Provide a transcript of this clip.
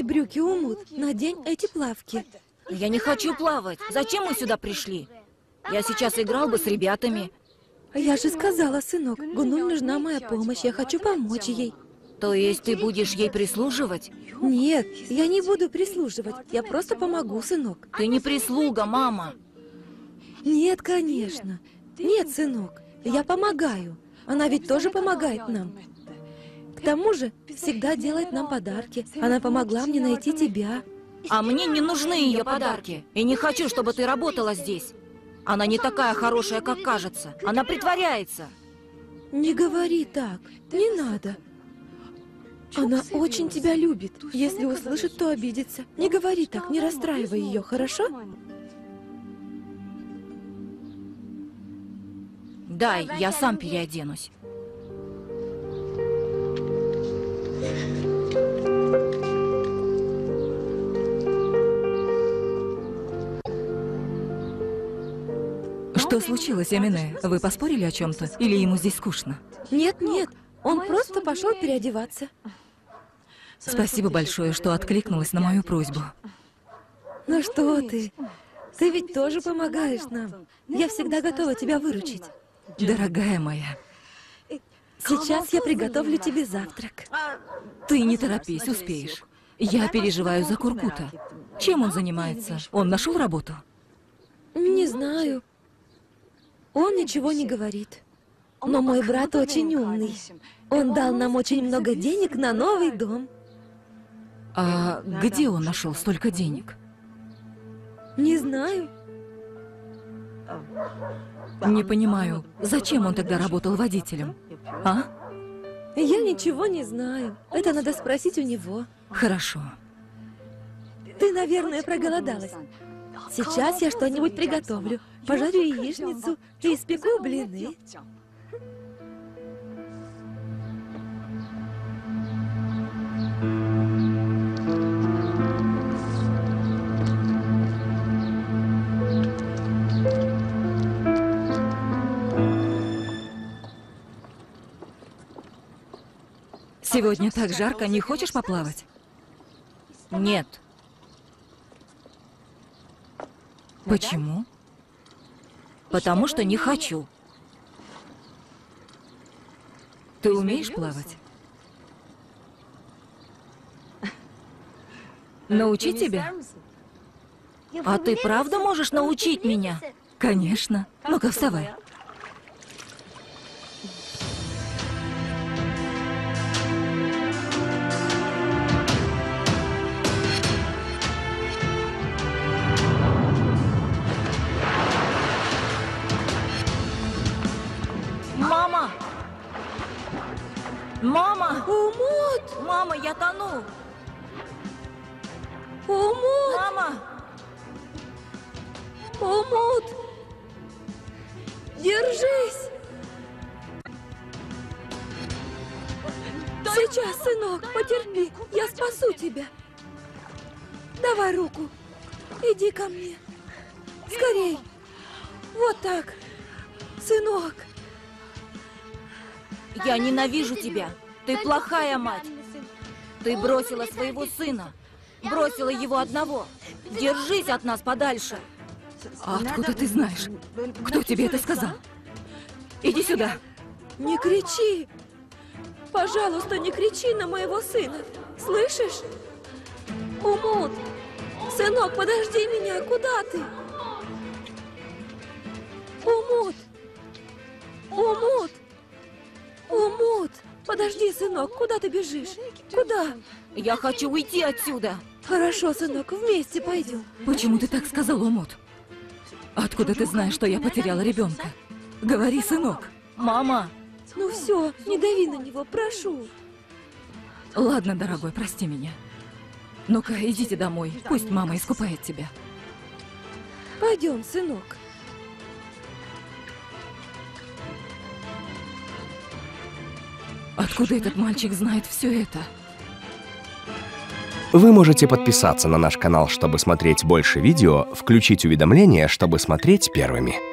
Сними брюки, Умут. Надень эти плавки. Я не хочу плавать. Зачем мы сюда пришли? Я сейчас играл бы с ребятами. Я же сказала, сынок, Гунуль нужна моя помощь. Я хочу помочь ей. То есть ты будешь ей прислуживать? Нет, я не буду прислуживать. Я просто помогу, сынок. Ты не прислуга, мама. Нет, конечно. Нет, сынок. Я помогаю. Она ведь тоже помогает нам. К тому же, всегда делает нам подарки. Она помогла мне найти тебя. А мне не нужны ее подарки. И не хочу, чтобы ты работала здесь. Она не такая хорошая, как кажется. Она притворяется. Не говори так. Не надо. Она очень тебя любит. Если услышит, то обидится. Не говори так, не расстраивай ее, хорошо? Дай, я сам переоденусь. Что случилось, Амине? Вы поспорили о чем-то? Или ему здесь скучно? Нет, нет. Он просто пошел переодеваться. Спасибо большое, что откликнулась на мою просьбу. Ну что ты? Ты ведь тоже помогаешь нам. Я всегда готова тебя выручить. Дорогая моя, Сейчас я приготовлю тебе завтрак. ты не торопись, успеешь. Я переживаю за Куркута. Чем он занимается? Он нашел работу? Не знаю. Он ничего не говорит. Но мой брат очень умный. Он дал нам очень много денег на новый дом. А где он нашел столько денег? Не знаю. Не понимаю, зачем он тогда работал водителем? А? Я ничего не знаю. Это надо спросить у него. Хорошо. Ты, наверное, проголодалась. Сейчас я что-нибудь приготовлю. Пожарю яичницу и испеку блины. Сегодня так жарко, не хочешь поплавать? Нет. Почему? Потому что не хочу. Ты умеешь плавать? Научить тебя? А ты правда можешь научить меня? Конечно. Ну-ка, вставай. Мама! Мама! Умут! Мама, я тону! Умут! Мама! Умут! Держись! Сейчас, сынок, потерпи. Я спасу тебя. Давай руку. Иди ко мне. Скорей. Вот так. Сынок. Я ненавижу тебя. Ты плохая мать. Ты бросила своего сына. Бросила его одного. Держись от нас подальше. А откуда ты знаешь? Кто тебе это сказал? Иди сюда. Не кричи. Пожалуйста, не кричи на моего сына. Слышишь? Умут. Сынок, подожди меня. Куда ты? Умут. Умут. Умут. Подожди, сынок. Куда ты бежишь? Куда? Я хочу уйти отсюда. Хорошо, сынок. Вместе пойдем. Почему ты так сказал, Умут? Откуда ты знаешь, что я потеряла ребенка? Говори, сынок. Мама! Ну все, не дави на него, прошу. Ладно, дорогой, прости меня. Ну-ка, идите домой. Пусть мама искупает тебя. Пойдем, сынок. Откуда этот мальчик знает все это? Вы можете подписаться на наш канал, чтобы смотреть больше видео, включить уведомления, чтобы смотреть первыми.